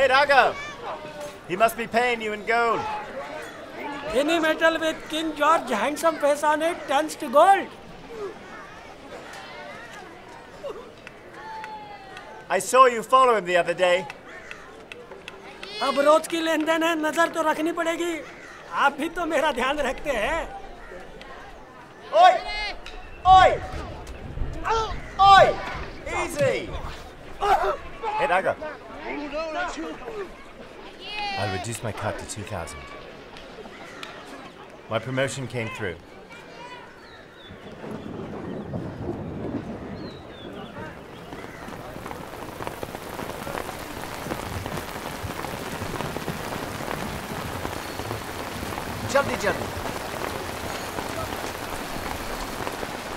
Hey, Raghav! He must be paying you in gold. Any metal with King George handsome face on it turns to gold. I saw you follow him the other day. अब रोज की लेनदेन है, नजर तो रखनी पड़ेगी. आप भी तो मेरा ध्यान रखते हैं. Oi! Oi! Oi! Easy! Hey, Raghav. I'll reduce my cut to 2,000. My promotion came through. Jaldi, jaldi.